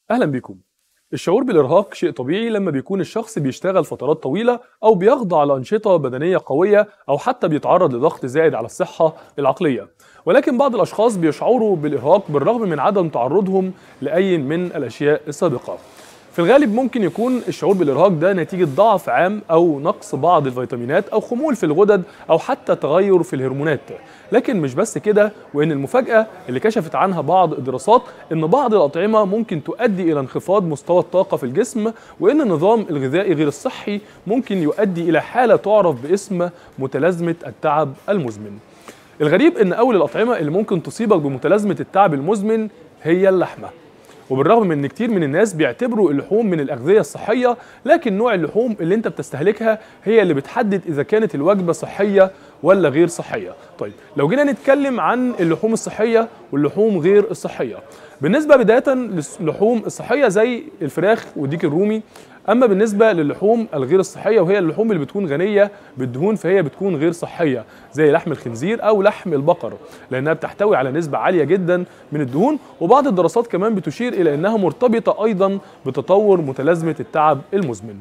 أهلا بكم. الشعور بالإرهاق شيء طبيعي لما بيكون الشخص بيشتغل فترات طويلة أو بيخضع لأنشطة بدنية قوية أو حتى بيتعرض لضغط زائد على الصحة العقلية. ولكن بعض الأشخاص بيشعروا بالإرهاق بالرغم من عدم تعرضهم لأي من الأشياء السابقة. في الغالب ممكن يكون الشعور بالإرهاق ده نتيجة ضعف عام أو نقص بعض الفيتامينات أو خمول في الغدد أو حتى تغير في الهرمونات. لكن مش بس كده، وإن المفاجأة اللي كشفت عنها بعض الدراسات إن بعض الأطعمة ممكن تؤدي إلى انخفاض مستوى الطاقة في الجسم، وإن النظام الغذائي غير الصحي ممكن يؤدي إلى حالة تعرف باسم متلازمة التعب المزمن. الغريب إن أول الأطعمة اللي ممكن تصيبك بمتلازمة التعب المزمن هي اللحمة، وبالرغم من ان كتير من الناس بيعتبروا اللحوم من الاغذيه الصحيه، لكن نوع اللحوم اللي انت بتستهلكها هي اللي بتحدد اذا كانت الوجبه صحيه ولا غير صحيه. طيب لو جينا نتكلم عن اللحوم الصحيه واللحوم غير الصحيه، بالنسبه بدايه للحوم الصحيه زي الفراخ والديك الرومي. اما بالنسبه للحوم الغير الصحيه وهي اللحوم اللي بتكون غنيه بالدهون فهي بتكون غير صحيه زي لحم الخنزير او لحم البقر، لانها بتحتوي على نسبه عاليه جدا من الدهون، وبعض الدراسات كمان بتشير الى انها مرتبطه ايضا بتطور متلازمه التعب المزمن.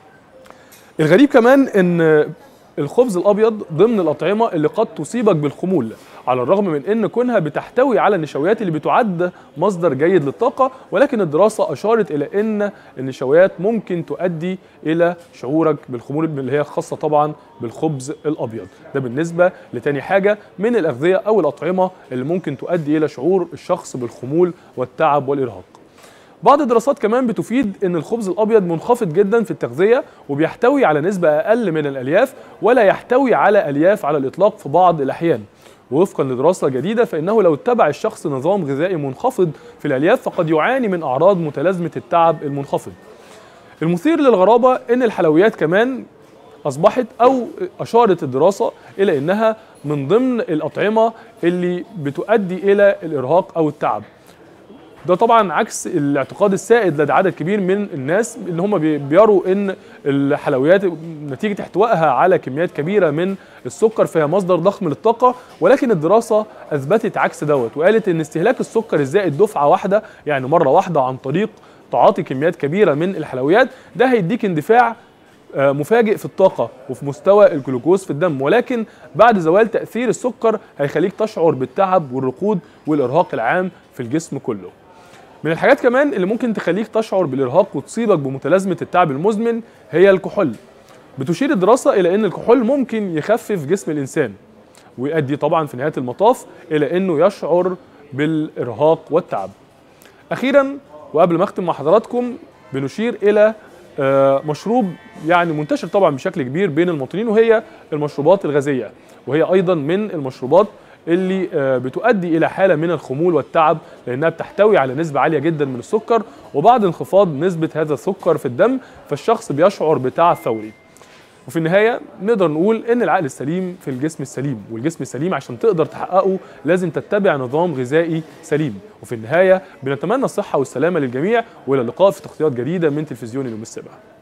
الغريب كمان ان الخبز الابيض ضمن الاطعمه اللي قد تصيبك بالخمول، على الرغم من ان كونها بتحتوي على النشويات اللي بتعد مصدر جيد للطاقه، ولكن الدراسه اشارت الى ان النشويات ممكن تؤدي الى شعورك بالخمول اللي هي خاصه طبعا بالخبز الابيض. ده بالنسبه لتاني حاجه من الاغذيه او الاطعمه اللي ممكن تؤدي الى شعور الشخص بالخمول والتعب والارهاق. بعض الدراسات كمان بتفيد ان الخبز الابيض منخفض جدا في التغذيه وبيحتوي على نسبه اقل من الالياف، ولا يحتوي على الياف على الاطلاق في بعض الاحيان. ووفقا لدراسه جديده فانه لو اتبع الشخص نظام غذائي منخفض في الالياف فقد يعاني من اعراض متلازمه التعب المنخفض. المثير للغرابه ان الحلويات كمان اصبحت او اشارت الدراسه الى انها من ضمن الاطعمه اللي بتؤدي الى الارهاق او التعب. ده طبعا عكس الاعتقاد السائد لدى عدد كبير من الناس اللي هم بيروا ان الحلويات نتيجه احتوائها على كميات كبيره من السكر فهي مصدر ضخم للطاقه، ولكن الدراسه اثبتت عكس دوت، وقالت ان استهلاك السكر الزائد دفعه واحده يعني مره واحده عن طريق تعاطي كميات كبيره من الحلويات ده هيديك اندفاع مفاجئ في الطاقة وفي مستوى الجلوكوز في الدم، ولكن بعد زوال تأثير السكر هيخليك تشعر بالتعب والركود والإرهاق العام في الجسم كله. من الحاجات كمان اللي ممكن تخليك تشعر بالإرهاق وتصيبك بمتلازمة التعب المزمن هي الكحول. بتشير الدراسة إلى أن الكحول ممكن يخفف جسم الإنسان ويؤدي طبعا في نهاية المطاف إلى أنه يشعر بالإرهاق والتعب. أخيرا وقبل ما أختم مع حضراتكم بنشير إلى مشروب يعني منتشر طبعا بشكل كبير بين المواطنين وهي المشروبات الغازية، وهي أيضا من المشروبات اللي بتؤدي إلى حالة من الخمول والتعب لأنها بتحتوي على نسبة عالية جدا من السكر، وبعد انخفاض نسبة هذا السكر في الدم فالشخص بيشعر بتعب فوري. وفي النهاية نقدر نقول إن العقل السليم في الجسم السليم، والجسم السليم عشان تقدر تحققه لازم تتبع نظام غذائي سليم. وفي النهاية بنتمنى الصحة والسلامة للجميع، وإلى اللقاء في تغطيات جديدة من تلفزيون اليوم السابع.